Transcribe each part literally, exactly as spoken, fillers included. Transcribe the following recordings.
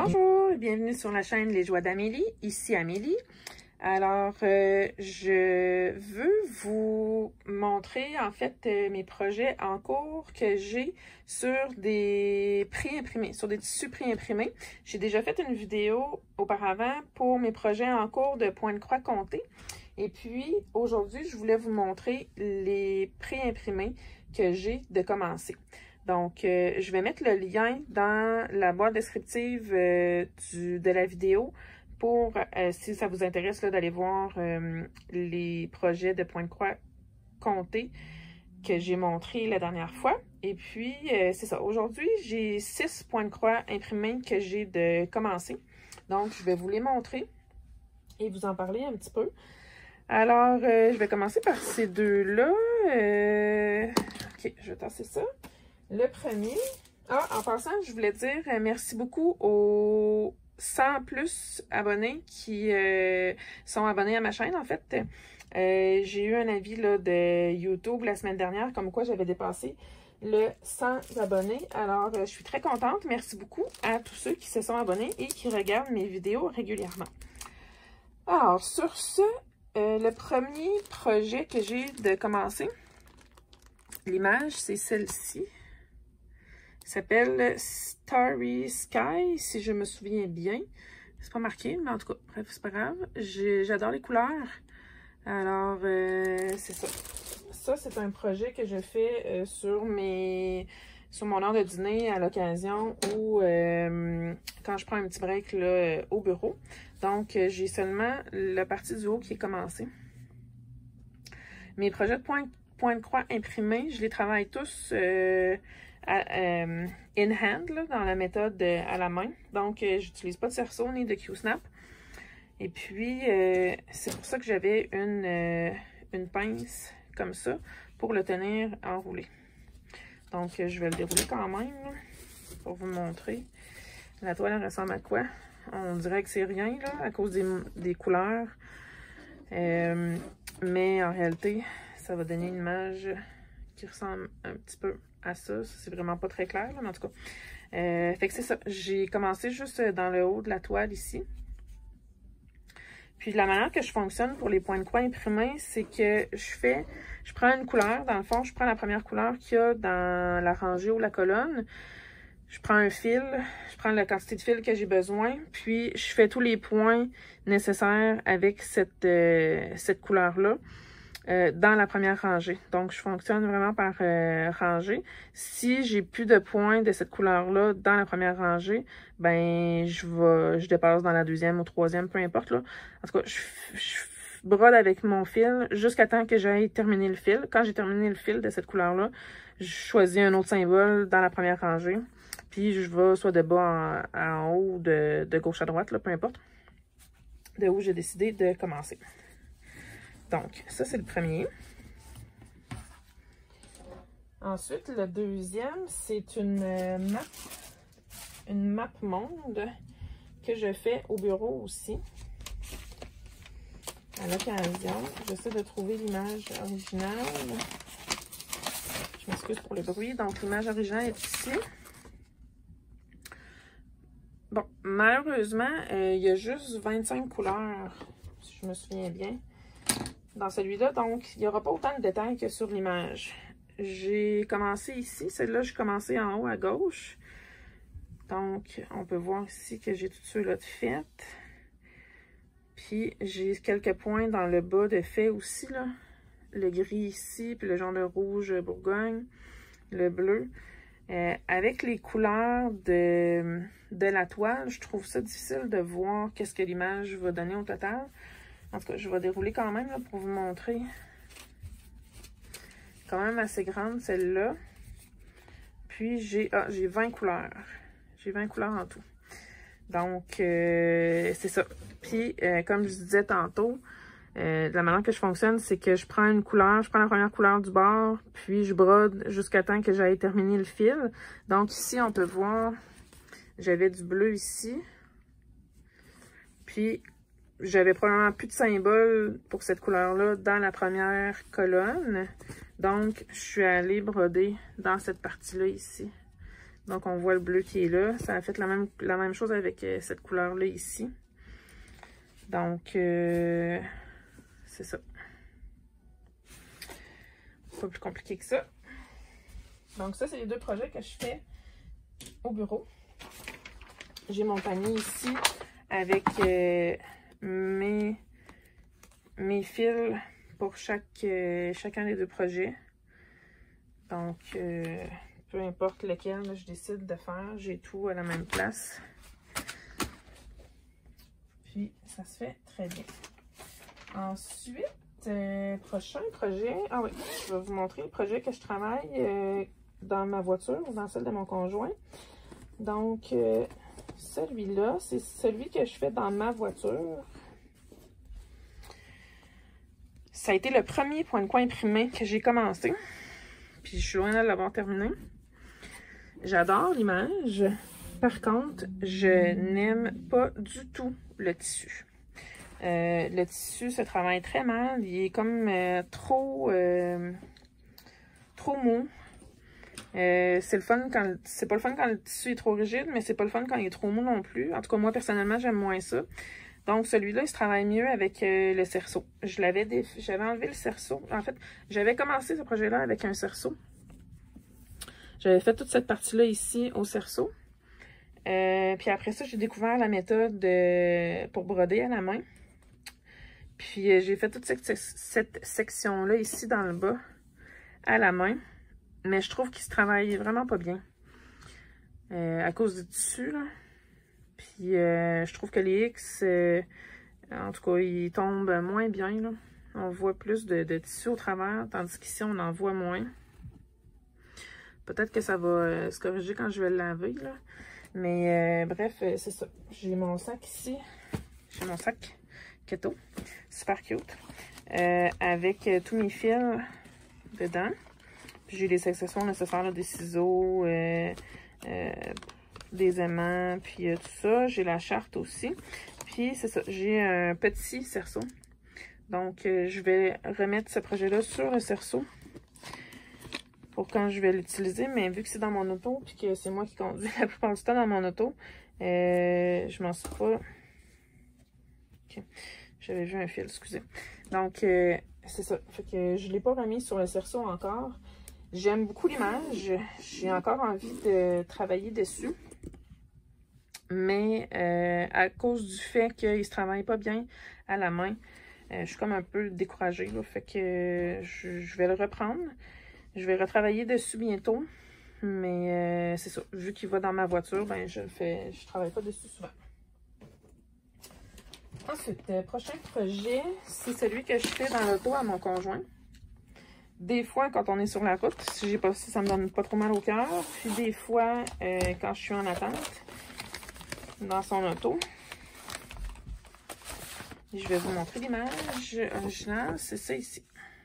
Bonjour et bienvenue sur la chaîne Les Joies d'Amélie, ici Amélie. Alors, euh, je veux vous montrer en fait euh, mes projets en cours que j'ai sur des pré-imprimés, sur des tissus pré-imprimés. J'ai déjà fait une vidéo auparavant pour mes projets en cours de point de croix compté. Et puis, aujourd'hui, je voulais vous montrer les pré-imprimés que j'ai de commencer. Donc, euh, je vais mettre le lien dans la boîte descriptive euh, du, de la vidéo pour, euh, si ça vous intéresse, d'aller voir euh, les projets de point de croix compté que j'ai montré la dernière fois. Et puis, euh, c'est ça. Aujourd'hui, j'ai six points de croix imprimés que j'ai de commencer. Donc, je vais vous les montrer et vous en parler un petit peu. Alors, euh, je vais commencer par ces deux-là. Euh... OK, je vais tasser ça. Le premier, ah, en passant, je voulais dire euh, merci beaucoup aux cent plus abonnés qui euh, sont abonnés à ma chaîne, en fait. Euh, j'ai eu un avis là, de YouTube la semaine dernière, comme quoi j'avais dépassé le cent abonnés. Alors, euh, je suis très contente. Merci beaucoup à tous ceux qui se sont abonnés et qui regardent mes vidéos régulièrement. Alors, sur ce, euh, le premier projet que j'ai de commencer, l'image, c'est celle-ci. Ça s'appelle Starry Sky, si je me souviens bien. C'est pas marqué, mais en tout cas, bref, c'est pas grave. J'adore les couleurs. Alors, euh, c'est ça. Ça, c'est un projet que je fais euh, sur mes sur mon heure de dîner à l'occasion ou euh, quand je prends un petit break là, au bureau. Donc, euh, j'ai seulement la partie du haut qui est commencée. Mes projets de point, point de croix imprimés, je les travaille tous euh, à, euh, in hand, là, dans la méthode euh, à la main. Donc, euh, j'utilise pas de cerceau ni de Q-snap. Et puis, euh, c'est pour ça que j'avais une, euh, une pince comme ça pour le tenir enroulé. Donc, euh, je vais le dérouler quand même là, pour vous montrer. La toile elle ressemble à quoi? On dirait que c'est rien là, à cause des, des couleurs. Euh, mais en réalité, ça va donner une image qui ressemble un petit peu à ça. C'est vraiment pas très clair, là, mais en tout cas. Euh, fait que c'est ça. J'ai commencé juste dans le haut de la toile ici. Puis la manière que je fonctionne pour les points de croix imprimés, c'est que je fais, je prends une couleur. Dans le fond, je prends la première couleur qu'il y a dans la rangée ou la colonne. Je prends un fil, je prends la quantité de fil que j'ai besoin, puis je fais tous les points nécessaires avec cette, euh, cette couleur-là euh, dans la première rangée. Donc, je fonctionne vraiment par euh, rangée. Si j'ai plus de points de cette couleur-là dans la première rangée, ben je vais, je dépasse dans la deuxième ou troisième, peu importe. Là. En tout cas, je, je brode avec mon fil jusqu'à temps que j'aille terminer le fil. Quand j'ai terminé le fil de cette couleur-là, je choisis un autre symbole dans la première rangée. Puis je vais soit de bas en, en haut, de, de gauche à droite, là, peu importe, de où j'ai décidé de commencer. Donc, ça, c'est le premier. Ensuite, le deuxième, c'est une euh, map, une map monde que je fais au bureau aussi. À l'occasion, j'essaie de trouver l'image originale. Je m'excuse pour le bruit. Donc, l'image originale est ici. Bon, malheureusement, euh, il y a juste vingt-cinq couleurs, si je me souviens bien, dans celui-là. Donc, il n'y aura pas autant de détails que sur l'image. J'ai commencé ici. Celle-là, j'ai commencé en haut à gauche. Donc, on peut voir ici que j'ai tout ceux-là de fait. Puis, j'ai quelques points dans le bas de fait aussi, là. Le gris ici, puis le genre de rouge Bourgogne, le bleu. Euh, avec les couleurs de, de la toile, je trouve ça difficile de voir qu'est-ce que l'image va donner au total. En tout cas, je vais dérouler quand même là, pour vous montrer. Quand même assez grande celle-là. Puis j'ai ah, j'ai vingt couleurs. J'ai vingt couleurs en tout. Donc, euh, c'est ça. Puis, euh, comme je disais tantôt, Euh, la manière que je fonctionne, c'est que je prends une couleur, je prends la première couleur du bord, puis je brode jusqu'à temps que j'aille terminer le fil. Donc ici, on peut voir, j'avais du bleu ici. Puis, j'avais probablement plus de symbole pour cette couleur-là dans la première colonne. Donc, je suis allée broder dans cette partie-là ici. Donc, on voit le bleu qui est là. Ça a fait la même, la même chose avec euh, cette couleur-là ici. Donc, euh, c'est ça. Pas plus compliqué que ça. Donc, ça, c'est les deux projets que je fais au bureau. J'ai mon panier ici avec euh, mes, mes fils pour chaque, euh, chacun des deux projets. Donc, euh, peu importe lequel là, je décide de faire, j'ai tout à la même place. Puis, ça se fait très bien. Ensuite, euh, prochain projet. Ah oui, je vais vous montrer le projet que je travaille euh, dans ma voiture ou dans celle de mon conjoint. Donc, euh, celui-là, c'est celui que je fais dans ma voiture. Ça a été le premier point de coin imprimé que j'ai commencé. Puis, je suis loin de l'avoir terminé. J'adore l'image. Par contre, je n'aime pas du tout le tissu. Euh, le tissu se travaille très mal. Il est comme euh, trop, euh, trop mou. Euh, c'est le fun quand c'est pas le fun quand le tissu est trop rigide, mais c'est pas le fun quand il est trop mou non plus. En tout cas, moi, personnellement, j'aime moins ça. Donc, celui-là, il se travaille mieux avec euh, le cerceau. Je l'avais déf... J'avais enlevé le cerceau. En fait, j'avais commencé ce projet-là avec un cerceau. J'avais fait toute cette partie-là ici au cerceau. Euh, puis après ça, j'ai découvert la méthode de... pour broder à la main. Puis euh, j'ai fait toute cette, cette section-là ici dans le bas à la main. Mais je trouve qu'il se travaille vraiment pas bien. Euh, à cause du tissu, là. Puis euh, je trouve que les X, euh, en tout cas, ils tombent moins bien, là. On voit plus de, de tissu au travers, tandis qu'ici, on en voit moins. Peut-être que ça va euh, se corriger quand je vais le laver, là. Mais euh, bref, euh, c'est ça. J'ai mon sac ici. J'ai mon sac keto. Super cute. Euh, avec euh, tous mes fils dedans. Puis j'ai les accessoires nécessaires, là, des ciseaux, euh, euh, des aimants, puis euh, tout ça. J'ai la charte aussi. Puis c'est ça, j'ai un petit cerceau. Donc euh, je vais remettre ce projet-là sur le cerceau pour quand je vais l'utiliser. Mais vu que c'est dans mon auto, puis que c'est moi qui conduis la plupart du temps dans mon auto, euh, je m'en suis pas... Okay. J'avais vu un fil, excusez. Donc, euh, c'est ça. Fait que je ne l'ai pas remis sur le cerceau encore. J'aime beaucoup l'image. J'ai encore envie de travailler dessus. Mais euh, à cause du fait qu'il ne se travaille pas bien à la main, euh, je suis comme un peu découragée. Là, fait que je, je vais le reprendre. Je vais retravailler dessus bientôt. Mais euh, c'est ça. Vu qu'il va dans ma voiture, ben je le fais. Je travaille pas dessus souvent. Ensuite, le prochain projet, c'est celui que je fais dans l'auto à mon conjoint. Des fois, quand on est sur la route, si j'ai pas, si ça me donne pas trop mal au cœur. Puis des fois, euh, quand je suis en attente, dans son auto. Et je vais vous montrer l'image originale. C'est ça ici.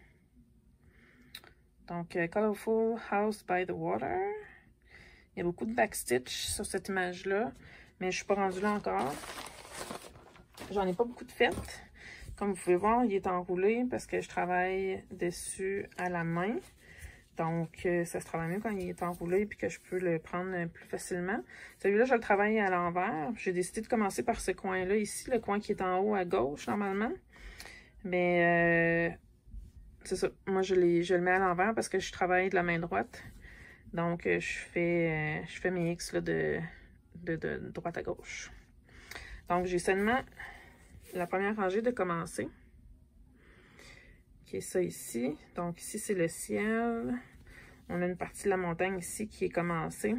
Donc, uh, Colorful House by the Water. Il y a beaucoup de backstitch sur cette image-là. Mais je suis pas rendue là encore. J'en ai pas beaucoup de faites. Comme vous pouvez voir, il est enroulé parce que je travaille dessus à la main. Donc, euh, ça se travaille mieux quand il est enroulé et que je peux le prendre plus facilement. Celui-là, je le travaille à l'envers. J'ai décidé de commencer par ce coin-là ici, le coin qui est en haut à gauche normalement. Mais, euh, c'est ça. Moi, je, les, je le mets à l'envers parce que je travaille de la main droite. Donc, euh, je fais, euh, je fais mes X là, de, de, de droite à gauche. Donc, j'ai seulement la première rangée de commencer. Qui est ça ici. Donc, ici, c'est le ciel. On a une partie de la montagne ici qui est commencée.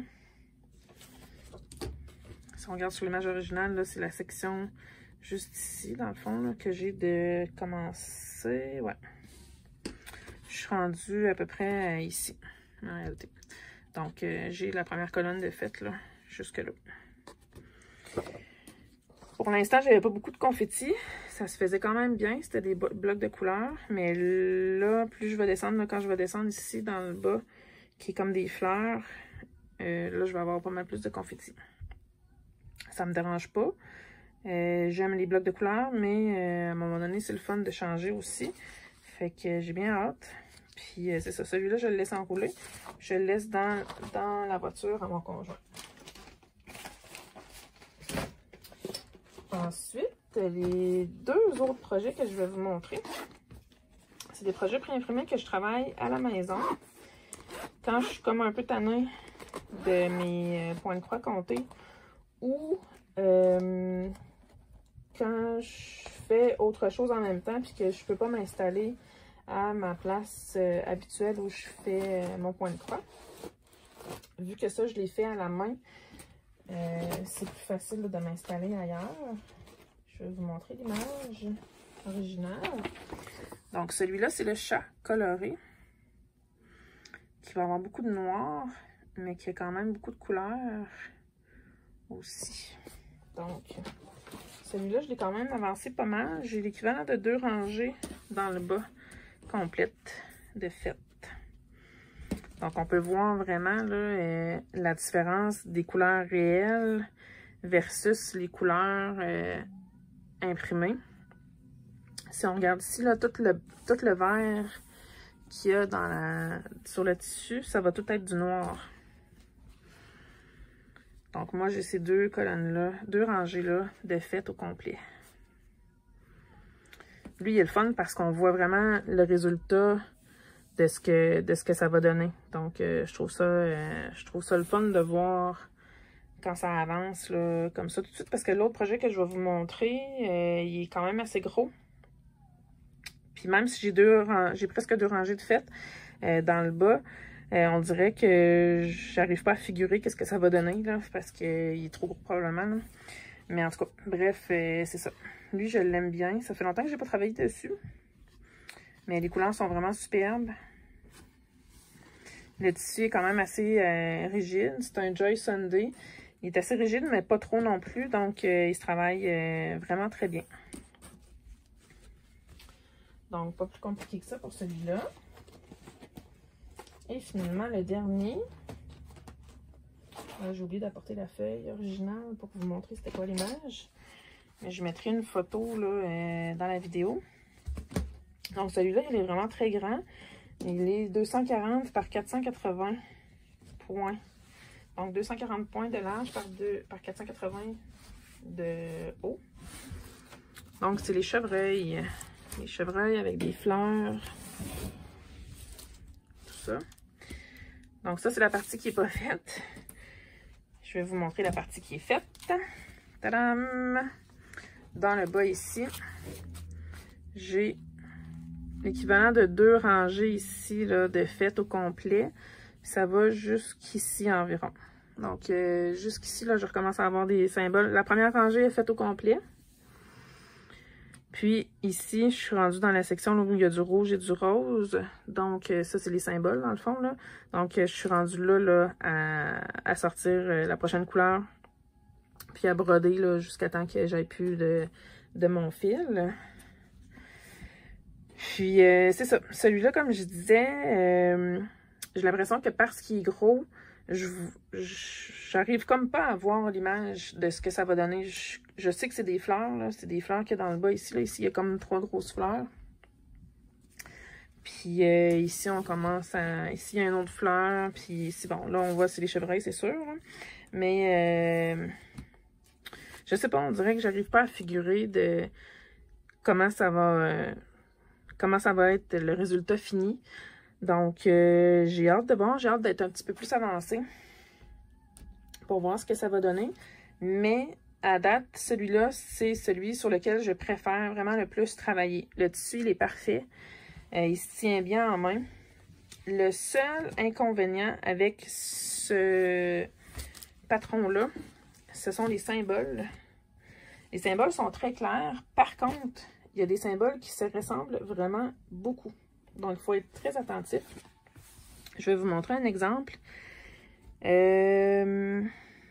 Si on regarde sur l'image originale, c'est la section juste ici, dans le fond, là, que j'ai de commencer. Ouais. Je suis rendue à peu près euh, ici, en réalité. Donc, euh, j'ai la première colonne de faite, là, jusque là. Pour l'instant, j'avais pas beaucoup de confettis. Ça se faisait quand même bien. C'était des blocs de couleurs. Mais là, plus je vais descendre, là, quand je vais descendre ici dans le bas, qui est comme des fleurs, euh, là, je vais avoir pas mal plus de confettis. Ça me dérange pas. Euh, J'aime les blocs de couleurs, mais euh, à un moment donné, c'est le fun de changer aussi. Fait que j'ai bien hâte. Puis euh, c'est ça, celui-là, je le laisse enrouler. je le laisse dans, dans la voiture à mon conjoint. Ensuite, les deux autres projets que je vais vous montrer, c'est des projets préimprimés que je travaille à la maison. Quand je suis comme un peu tannée de mes points de croix comptés ou euh, quand je fais autre chose en même temps puis que je ne peux pas m'installer à ma place euh, habituelle où je fais euh, mon point de croix. Vu que ça, je l'ai fait à la main, euh, c'est plus facile là, de m'installer ailleurs. Je vais vous montrer l'image originale. Donc, celui-là, c'est le chat coloré, qui va avoir beaucoup de noir, mais qui a quand même beaucoup de couleurs aussi. Donc, celui-là, je l'ai quand même avancé pas mal. J'ai l'équivalent de deux rangées dans le bas, complète de fait. Donc, on peut voir vraiment là, euh, la différence des couleurs réelles versus les couleurs euh, imprimées. Si on regarde ici, là, tout le, tout le vert qu'il y a dans la, sur le tissu, ça va tout être du noir. Donc, moi, j'ai ces deux colonnes-là, deux rangées-là de fait au complet. Lui, il est le fun parce qu'on voit vraiment le résultat de ce que, de ce que ça va donner. Donc, euh, je trouve ça, euh, je trouve ça le fun de voir quand ça avance là, comme ça tout de suite. Parce que l'autre projet que je vais vous montrer, euh, il est quand même assez gros. Puis même si j'ai deux, j'ai presque deux rangées de fait euh, dans le bas, euh, on dirait que j'arrive pas à figurer qu'est-ce que ça va donner, là, parce qu'il est trop gros probablement. Là. Mais en tout cas, bref, euh, c'est ça. Lui, je l'aime bien. Ça fait longtemps que j'ai pas travaillé dessus. Mais les couleurs sont vraiment superbes. Le tissu est quand même assez euh, rigide. C'est un Joy Sunday. Il est assez rigide, mais pas trop non plus. Donc, euh, il se travaille euh, vraiment très bien. Donc, pas plus compliqué que ça pour celui-là. Et finalement, le dernier. J'ai oublié d'apporter la feuille originale pour vous montrer c'était quoi l'image. Mais je mettrai une photo là, euh, dans la vidéo. Donc, celui-là, il est vraiment très grand. Il est deux cent quarante par quatre cent quatre-vingts points. Donc, deux cent quarante points de large par, deux, par quatre cent quatre-vingts de haut. Donc, c'est les chevreuils. Les chevreuils avec des fleurs. Tout ça. Donc, ça, c'est la partie qui n'est pas faite. Je vais vous montrer la partie qui est faite. Tadam! Dans le bas ici, j'ai l'équivalent de deux rangées ici là, de fait au complet. Ça va jusqu'ici environ. Donc, euh, jusqu'ici, là, je recommence à avoir des symboles. La première rangée est faite au complet. Puis ici, je suis rendue dans la section où il y a du rouge et du rose. Donc, euh, ça, c'est les symboles, dans le fond. Là. Donc, euh, je suis rendue là, là à, à sortir euh, la prochaine couleur. Puis à broder là jusqu'à temps que j'aille plus de, de mon fil. Puis, euh, c'est ça. Celui-là, comme je disais, euh, j'ai l'impression que parce qu'il est gros, je j'arrive comme pas à voir l'image de ce que ça va donner. Je, je sais que c'est des fleurs, là. C'est des fleurs qu'il y a dans le bas ici. Là. Ici, il y a comme trois grosses fleurs. Puis euh, ici, on commence à... Ici, il y a une autre fleur. Puis ici, bon, là, on voit c'est les chevreuils, c'est sûr. Là. Mais... Euh, je sais pas, on dirait que j'arrive pas à figurer de comment ça va euh, comment ça va être le résultat fini. Donc, euh, j'ai hâte de voir, j'ai hâte d'être un petit peu plus avancée pour voir ce que ça va donner. Mais, à date, celui-là, c'est celui sur lequel je préfère vraiment le plus travailler. Le tissu, il est parfait. Euh, il se tient bien en main. Le seul inconvénient avec ce patron-là, ce sont les symboles. Les symboles sont très clairs. Par contre, il y a des symboles qui se ressemblent vraiment beaucoup. Donc, il faut être très attentif. Je vais vous montrer un exemple. Euh...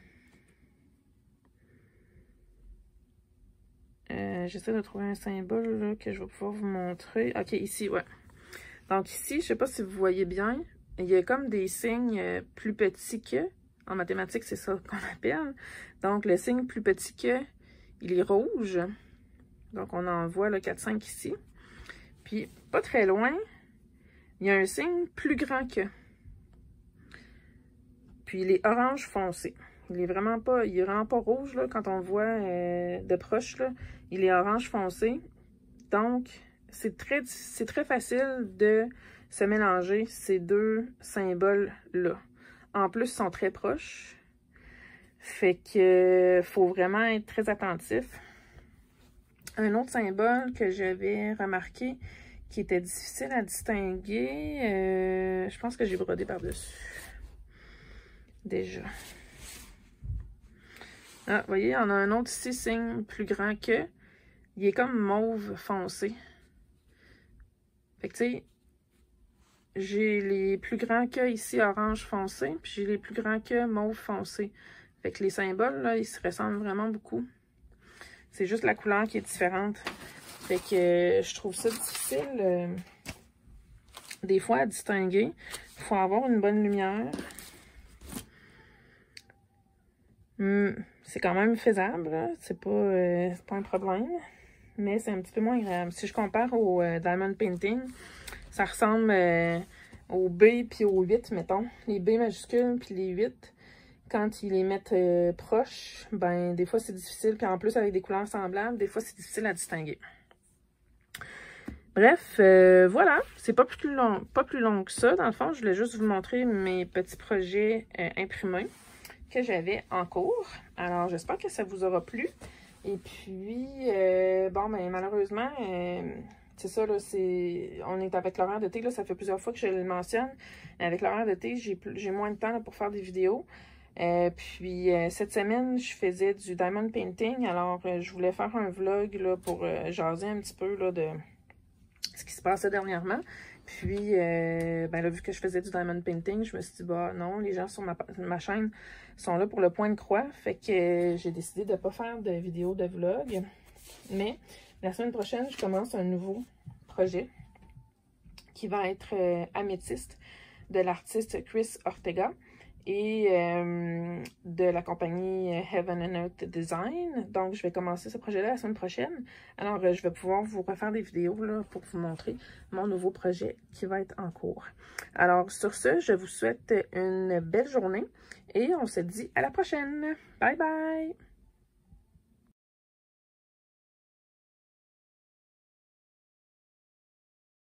Euh, J'essaie de trouver un symbole là, que je vais pouvoir vous montrer. OK, ici, ouais. Donc, ici, je ne sais pas si vous voyez bien, il y a comme des signes plus petits que. En mathématiques, c'est ça qu'on appelle. Donc, le signe plus petit que, il est rouge. Donc, on en voit le quatre cinq ici. Puis, pas très loin, il y a un signe plus grand que. Puis il est orange foncé. Il est vraiment pas, il est vraiment pas rouge là, quand on le voit euh, de proche. Là. Il est orange foncé. Donc, c'est très, c'est très facile de se mélanger ces deux symboles-là. En plus, ils sont très proches. Fait que faut vraiment être très attentif. Un autre symbole que j'avais remarqué qui était difficile à distinguer, euh, je pense que j'ai brodé par-dessus. Déjà. Ah, vous voyez, on a un autre ici, signe plus grand que. Il est comme mauve foncé. Fait que tu sais, j'ai les plus grands que ici, orange foncé, puis j'ai les plus grands que mauve foncé. Fait que les symboles, là, ils se ressemblent vraiment beaucoup. C'est juste la couleur qui est différente. Fait que euh, je trouve ça difficile, euh, des fois, à distinguer. Il faut avoir une bonne lumière. Hum, c'est quand même faisable, c'est pas, euh, pas un problème. Mais c'est un petit peu moins agréable. Si je compare au euh, Diamond Painting, ça ressemble euh, au B puis au huit, mettons. Les B majuscules puis les huit. Quand ils les mettent euh, proches, ben des fois c'est difficile. Puis en plus avec des couleurs semblables, des fois c'est difficile à distinguer. Bref, euh, voilà. C'est pas plus long, pas plus long que ça. Dans le fond, je voulais juste vous montrer mes petits projets euh, imprimés que j'avais en cours. Alors, j'espère que ça vous aura plu. Et puis, euh, bon, ben malheureusement, euh, c'est ça, là, c'est, on est avec l'horaire de thé, là, ça fait plusieurs fois que je le mentionne. Avec l'horaire de thé, j'ai moins de temps là, pour faire des vidéos. Euh, puis, euh, cette semaine, je faisais du Diamond Painting. Alors, euh, je voulais faire un vlog là, pour euh, jaser un petit peu là, de ce qui se passait dernièrement. Puis, euh, ben là, vu que je faisais du Diamond Painting, je me suis dit, bah non, les gens sur ma, ma chaîne sont là pour le point de croix. Fait que euh, j'ai décidé de ne pas faire de vidéo de vlog. Mais la semaine prochaine, je commence un nouveau projet qui va être euh, Améthyste de l'artiste Chris Ortega et euh, de la compagnie Heaven and Earth Design. Donc, je vais commencer ce projet-là la semaine prochaine. Alors, euh, je vais pouvoir vous refaire des vidéos là, pour vous montrer mon nouveau projet qui va être en cours. Alors, sur ce, je vous souhaite une belle journée et on se dit à la prochaine. Bye bye!